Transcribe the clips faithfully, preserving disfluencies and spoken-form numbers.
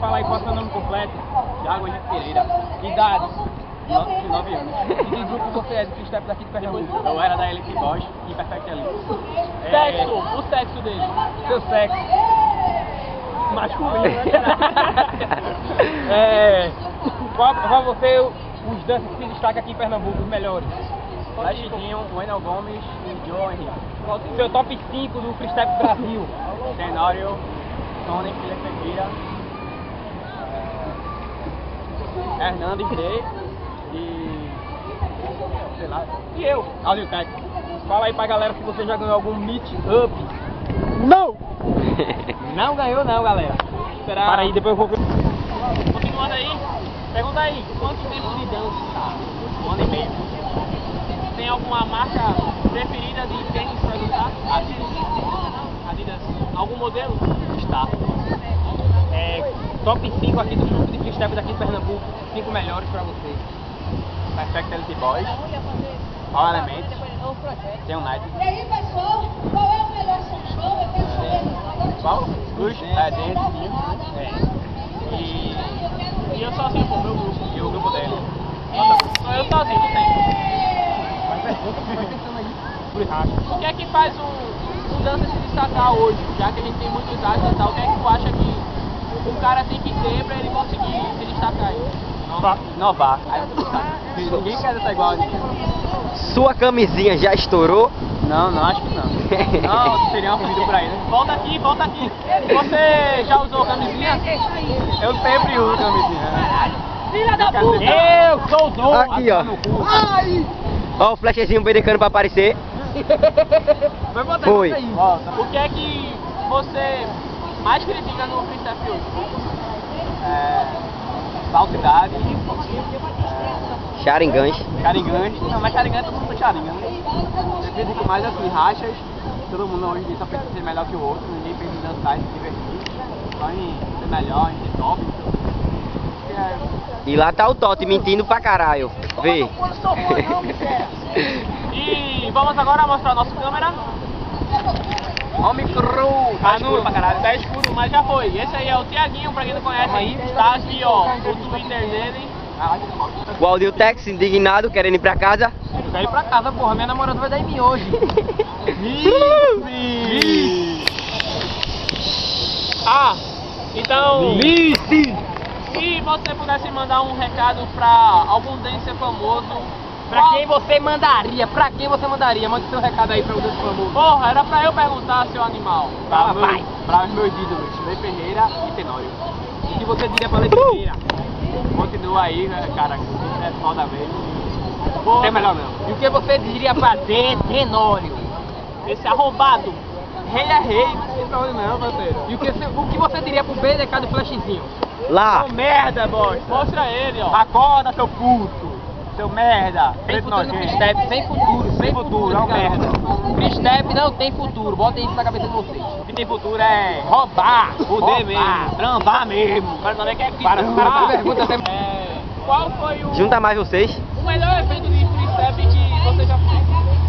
Fala aí, qual é o seu nome completo? Thiago Henrique Pereira. Idade? nove anos. E que grupo você é do freestyle daqui de Pernambuco? Eu era da Elite Boys e Perfect Elite. Sexo? É... O sexo dele? Seu sexo? Masculino, né? É... Qual, qual você, os danças que se destacam aqui em Pernambuco, os melhores? Lachidinho, Wendel Gomes e Joe Henrique. Qual o seu top cinco do freestyle do Brasil? Tenório, Tony, Felipe Ferreira, Hernandes D e... sei lá, e eu, Audio Tech. Fala aí pra galera se você já ganhou algum meet up. Não! Não ganhou não, galera. Será? Para aí, depois eu vou... Continuando aí, pergunta aí, quanto tempo de dança? Um ano e meio. Tem alguma marca preferida de tênis pra dançar? Adidas. Adidas. Algum modelo? Está. É, top cinco aqui do grupo de freestyle daqui de Pernambuco. cinco melhores pra vocês. Perfect Elite Boys. All Elements. Tem um Night. E aí, pessoal, qual é o melhor show? Eu quero saber. Qual? Os é, Dance. É. E, e eu sozinho, pô, meu grupo. E o grupo dele. E, só eu sozinho, não tem. O que é que faz um, um dança se destacar hoje? Já que a gente tem muitos dados e tal, o que é que tu acha que um cara tem que ter pra ele conseguir se destacar aí? Inovar. Inovar. Ninguém quer dançar igual a ninguém. Sua camisinha já estourou? Não, não, acho que não. Não, seria um vídeo pra ele. Volta aqui, volta aqui. Você já usou camisinha? Eu sempre uso camisinha. Filha da puta! Eu sou o dono! Aqui, ó. Ai! Ó o flashzinho berecando pra aparecer. Vai botar Foi. isso aí. Volta. O que é que você mais critica no freestyle hoje? É... falsidade. É... Charingãs. Charingãs. Não, mas charingãs todo mundo tem charinga, né? Eu critico mais assim, rachas. Todo mundo hoje em dia só pensa em ser melhor que o outro. Ninguém pensa em dançar e se divertir. Só em ser melhor, em ser top. E lá tá o Totti mentindo pra caralho. Vê. E vamos agora mostrar a nossa câmera. Homem cru. Tá escuro pra caralho. Tá escuro, mas já foi. Esse aí é o Tiaguinho, pra quem não conhece aí. Tá aqui, ó, o Twitter dele. O Audio Tex indignado, querendo ir pra casa. Eu quero ir pra casa, porra. Minha namorada vai dar em mim hoje. Ah, então... Se você pudesse mandar um recado pra algum dancer famoso, pra qual... quem você mandaria? Pra quem você mandaria? Mande seu recado aí pra o dancer famoso. Porra, era pra eu perguntar, seu animal. Pra, meu, vai. Pra os meus ídolos, Lei Ferreira e Tenório. O que você diria pra Lei Ferreira? Uh! Continua aí, cara, é foda mesmo. Porra. É melhor não. E o que você diria pra Tenório? Esse arrombado. Rei é rei, não sei pra onde não, parceiro. E o que, o que você diria pro B D K do Flashzinho? Lá. Seu merda, bosta. Mostra ele, ó. Acorda, seu puto. Seu merda. Sem futuro no freestyle, sem futuro, sem futuro, é um merda. Freestyle não tem futuro, bota isso na cabeça de vocês. O que tem futuro é roubar, fuder mesmo, trambar mesmo. Para saber que é que para, para, para, pergunta até... É, qual foi o... Junta mais vocês. O melhor evento de freestyle que você já fez?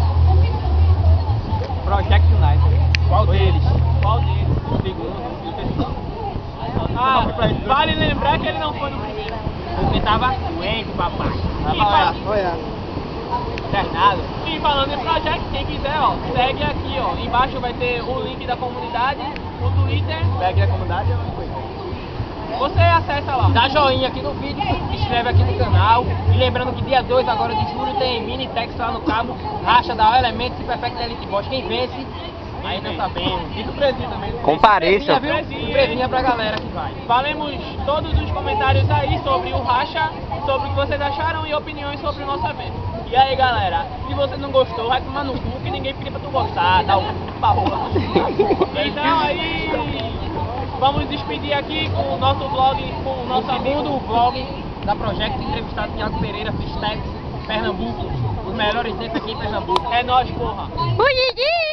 Project United. Qual deles? Qual deles? O segundo e o terceiro. Ah, vale lembrar que ele não foi no primeiro. Porque tava doente, papai. Ah, foi, é. Internado. E falando em Project, quem quiser, ó, segue aqui, ó. Embaixo vai ter o link da comunidade, o Twitter. Segue a comunidade, você acessa lá. Dá joinha aqui no vídeo, se inscreve aqui no canal. E lembrando que dia dois agora de julho tem mini tex lá no cabo, racha da Elements e Perfect Elite Boys. Quem vence, aí não sabemos. E do Prezinho também. Compareçam. Surpresinha pra galera que vai. Falemos todos os comentários aí sobre o racha, sobre o que vocês acharam e opiniões sobre o nosso evento. E aí, galera, se você não gostou, vai tomar no cu que ninguém pediu pra tu gostar, dá um barrola. Então aí, vamos despedir aqui com o nosso vlog, com o nosso o segundo vlog da Project, entrevistado Thiago Pereira, Freestyle, Pernambuco, os melhores dentes aqui em Pernambuco. É nóis, porra. Ui,